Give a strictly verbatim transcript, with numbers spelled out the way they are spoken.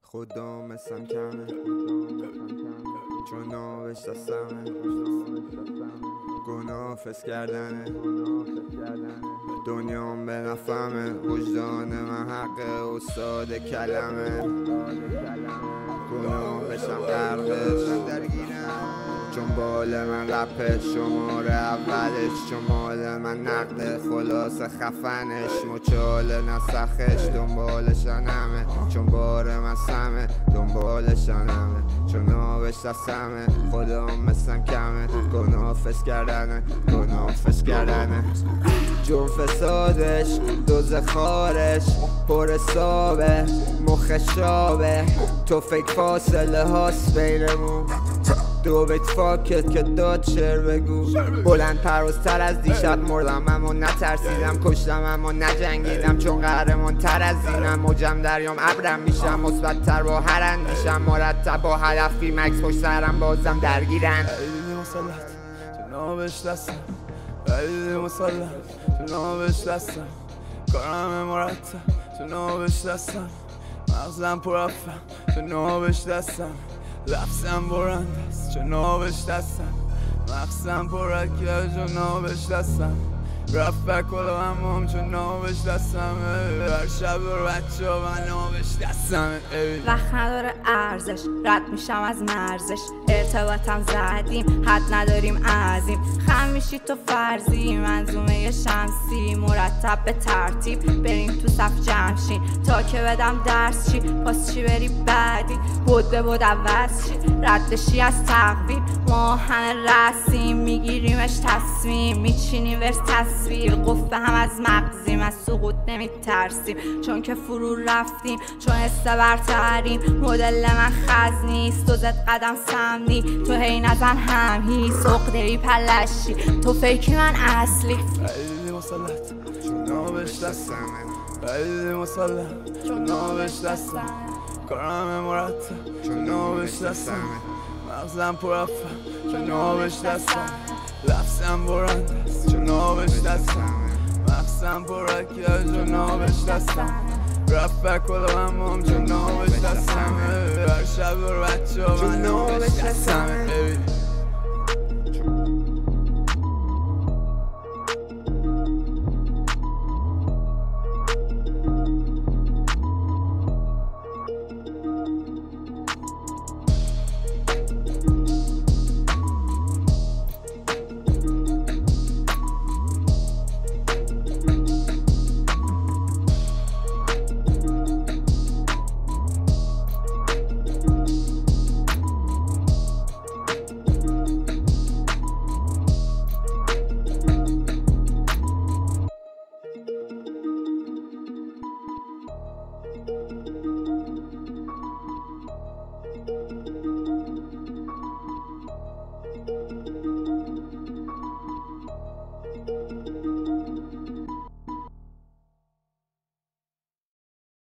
خدا مثلم کمه چون نابش دستمه گناه فس کردنه دنیام به نفهمه وجدان من حق استاد کلمه گناه بشم غرقش درگیرم چون بال من رپه شماره اولش چون مال من نقده خلاص خفنش مچال نسخش دنبالشان همه چون بار من سمه دنبالشان همه چون آبش دستمه خدا مثلم کمه گناه فس کردنه گناه فس کردنه جون فسادش دوز خارش پر حسابه مخ شابه تو فکر فاصله هاست بینمون دو بیت فاکت که داد شعر بگو بلند پروزتر از دیشب مردم اما نترسیدم کشتم اما نجنگیدم چون قهرمان تر از اینم موجم دریام ابرم میشم مثبت تر با هر اندیشم مرتب با هدفی مکس پشت سرم بازم درگیرن خیلی مسلط تو نابش دستم خیلی مسلط تو نابش دستم کارم مرتب تو نابش دستم مغزم پر افم تو نابش دستم لفظم برنده است چون نابش دستم مغزم پر اکیه چون نابش دستم رفت بکل و همام چون نابش دستمه هر شب رو بچه ها من نابش دستمه وقت نداره ارزش رد میشم از مرزش ارتباطم زدیم حد نداریم عظیم خم میشی تو فرضی منظومه شمسی مرتب به ترتیب بریم تو صف جمشین تا که بدم درس چی پاس چی بری بعدی بود به بود عوض چی ردشی از تقویم ما همه رسیم میگیریمش تصمیم میچینیم ورس تصویر قفل به هم از مغزیم از سقوط نمیترسیم چون که فرو رفتیم چون حس برتریم مدل من خز نیست تو زد قدم سمنی تو هی نزن هم هی سقدری پلشی تو فیکی من اصلی خیلی مسلط چون نابش دستم خیلی مسلط چون نابش دستم کارم مرتب چون نابش دستم مغزم پر افم چون نابش دستم لفظم برنده است چون نابش دستم مغزم پر اکیه چون نابش دستم رفت بکل و همام چون نابش دستم هر شب رو بچه ها من نابش دستم